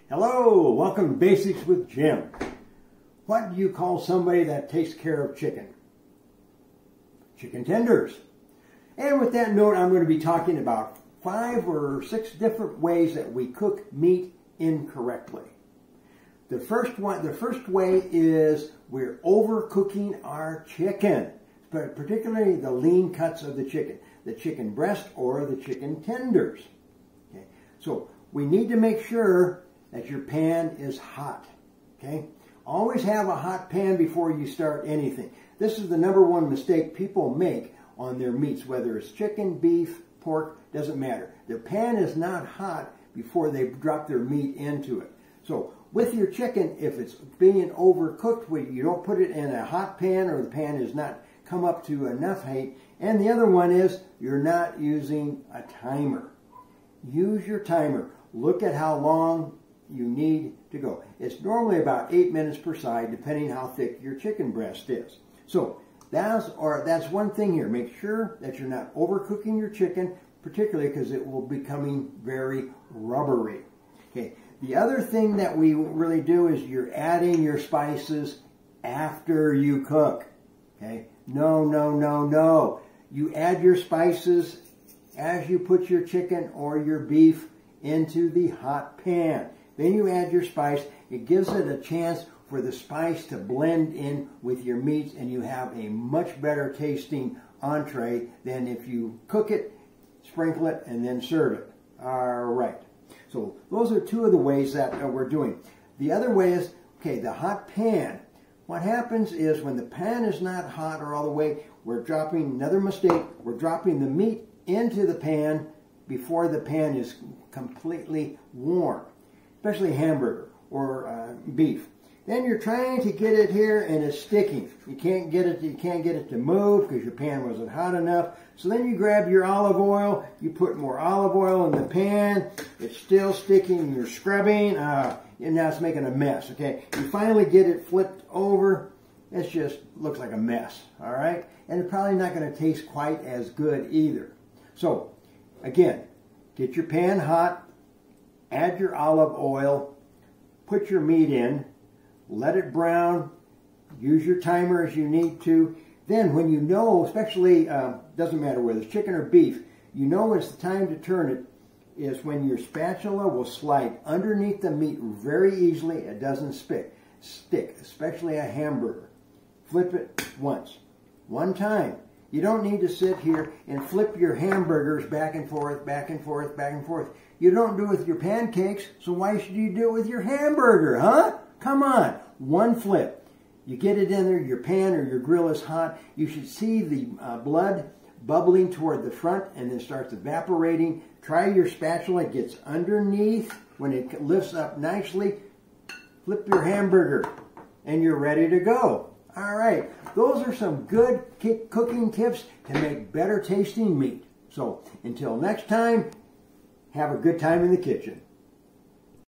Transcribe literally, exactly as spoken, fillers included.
Hello, welcome to Basics with Jim. What do you call somebody that takes care of chicken? Chicken tenders. And with that note, I'm going to be talking about five or six different ways that we cook meat incorrectly. The first one, the first way is we're overcooking our chicken, but particularly the lean cuts of the chicken, the chicken breast or the chicken tenders. Okay, so we need to make sure that your pan is hot. Okay, always have a hot pan before you start anything. This is the number one mistake people make on their meats, whether it's chicken, beef, pork, doesn't matter. Their pan is not hot before they drop their meat into it. So with your chicken, if it's being overcooked, you don't put it in a hot pan or the pan is not come up to enough heat. And the other one is you're not using a timer. Use your timer. Look at how long you need to go. It's normally about eight minutes per side, depending how thick your chicken breast is. So that's, or that's one thing here. Make sure that you're not overcooking your chicken, particularly because it will be becoming very rubbery. Okay. The other thing that we really do is you're adding your spices after you cook. Okay. No, no, no, no. You add your spices as you put your chicken or your beef into the hot pan. Then you add your spice. It gives it a chance for the spice to blend in with your meats, and you have a much better tasting entree than if you cook it, sprinkle it, and then serve it. All right. So those are two of the ways that uh, we're doing. The other way is, okay, the hot pan. What happens is when the pan is not hot or all the way, we're dropping, another mistake, we're dropping the meat into the pan before the pan is completely warm, especially hamburger or uh, beef. Then you're trying to get it here and it's sticking. You can't get it, you can't get it to move because your pan wasn't hot enough. So then you grab your olive oil, you put more olive oil in the pan, it's still sticking, you're scrubbing, uh, and now it's making a mess, okay? You finally get it flipped over, it just looks like a mess, all right? And it's probably not gonna taste quite as good either. So, again, get your pan hot, add your olive oil, put your meat in, let it brown, use your timer as you need to. Then when you know, especially, uh, doesn't matter whether it's chicken or beef, you know it's the time to turn it is when your spatula will slide underneath the meat very easily. It doesn't stick, stick, especially a hamburger. Flip it once, one time. You don't need to sit here and flip your hamburgers back and forth, back and forth, back and forth. You don't do it with your pancakes, so why should you do it with your hamburger, huh? Come on, one flip. You get it in there, your pan or your grill is hot. You should see the uh, blood bubbling toward the front and then starts evaporating. Try your spatula, it gets underneath. When it lifts up nicely, flip your hamburger and you're ready to go. All right, those are some good cooking tips to make better tasting meat. So until next time, have a good time in the kitchen.